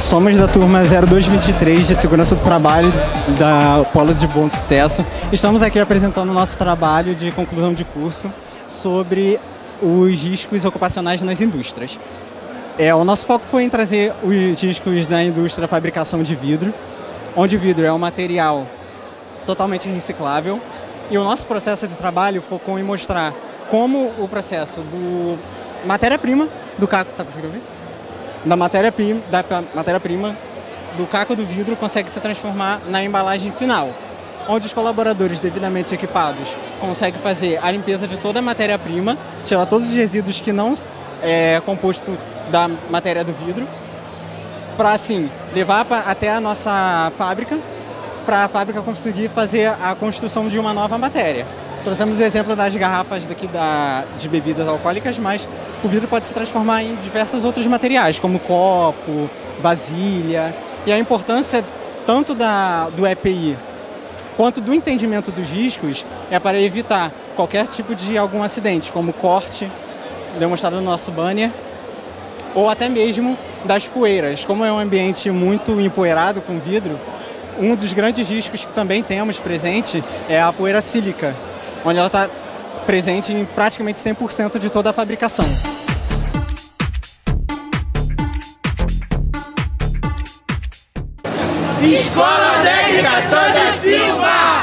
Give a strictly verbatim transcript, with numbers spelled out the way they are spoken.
Somos da turma zero dois vinte e três de Segurança do Trabalho da Polo de Bom Sucesso. Estamos aqui apresentando o nosso trabalho de conclusão de curso sobre os riscos ocupacionais nas indústrias. É, o nosso foco foi em trazer os riscos da indústria da fabricação de vidro, onde o vidro é um material totalmente reciclável, e o nosso processo de trabalho focou em mostrar como o processo do matéria-prima do caco, tá conseguindo ouvir? Da matéria-prima da matéria-prima do caco do vidro consegue se transformar na embalagem final, onde os colaboradores devidamente equipados conseguem fazer a limpeza de toda a matéria-prima, tirar todos os resíduos que não é composto da matéria do vidro, para assim levar pra, até a nossa fábrica, para a fábrica conseguir fazer a construção de uma nova matéria. Trouxemos o exemplo das garrafas daqui da, de bebidas alcoólicas, mas o vidro pode se transformar em diversos outros materiais, como copo, vasilha. E a importância tanto da, do E P I quanto do entendimento dos riscos é para evitar qualquer tipo de algum acidente, como corte, demonstrado no nosso banner, ou até mesmo das poeiras. Como é um ambiente muito empoeirado com vidro, um dos grandes riscos que também temos presente é a poeira sílica, onde ela está presente em praticamente cem por cento de toda a fabricação. Escola Técnica Sandra Silva!